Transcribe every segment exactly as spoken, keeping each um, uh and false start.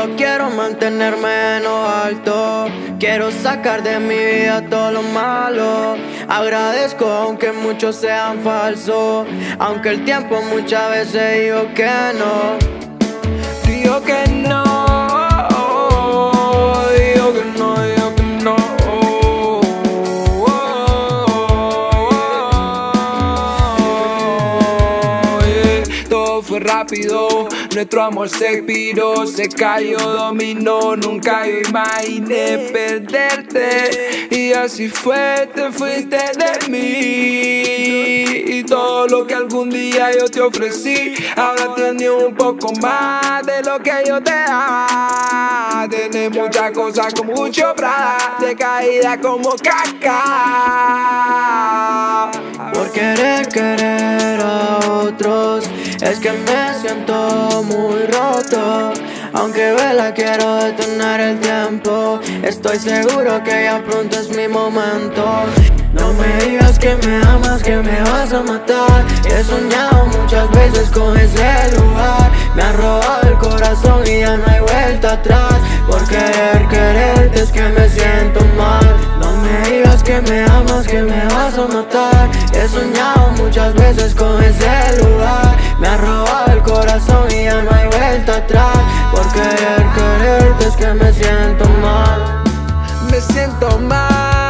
Solo quiero mantenerme en lo alto. Quiero sacar de mi vida todo lo malo. Agradezco aunque muchos sean falsos, aunque el tiempo muchas veces digo que no. Digo que no, digo que no, digo que no. Todo fue rápido, nuestro amor se expiró, se cayó, dominó. Nunca yo imaginé perderte, y así fue, te fuiste de mí. Y todo lo que algún día yo te ofrecí, ahora tienes un poco más de lo que yo te daba. Tienes muchas cosas con mucho bra, de caída como caca. Por querer querer a otros, es que me siento muy roto. Aunque vela quiero detener el tiempo, estoy seguro que ya pronto es mi momento. No me digas que me amas, que me vas a matar. He soñado muchas veces con ese lugar. Me ha robado el corazón y ya no hay vuelta atrás. Por querer quererte es que me siento mal. No me digas que me amas, que me vas a matar. He soñado muchas veces con ese lugar. Me ha robado el corazón y ya no hay vuelta atrás. Por querer quererte es que me siento mal. Me siento mal,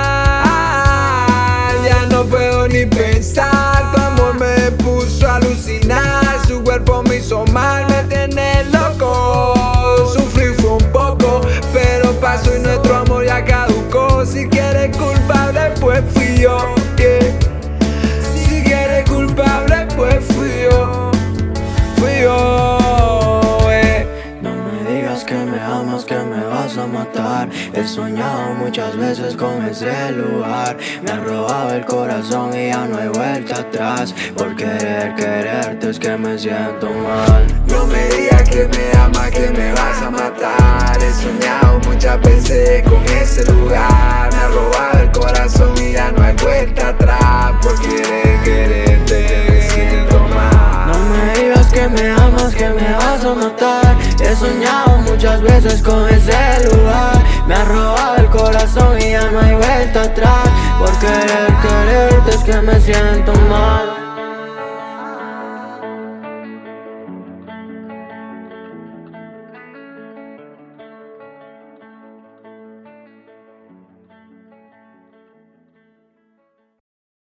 ya no puedo ni pensar. Tu amor me puso a alucinar, su cuerpo me hizo mal, me tiene loco. Sufrí fue un poco, pero pasó y nuestro amor ya caducó. Si quieres culpable, pues fui yo, yeah. Si quieres culpable, pues fui yo, fui yo, eh. No me digas que me amas, que me vas a matar. He soñado muchas veces con ese lugar. Me ha robado el corazón y ya no hay vuelta atrás. Por querer quererte es que me siento mal. No me digas que me amas, que me vas a matar. He soñado muchas veces con ese lugar. Me ha robado el corazón y ya no hay vuelta atrás. Por querer quererte me siento mal. No me digas que me amas, que me vas a matar. He soñado muchas veces con ese lugar. Me ha robado el corazón y ya no hay vuelta atrás. Por querer quererte es que me siento mal.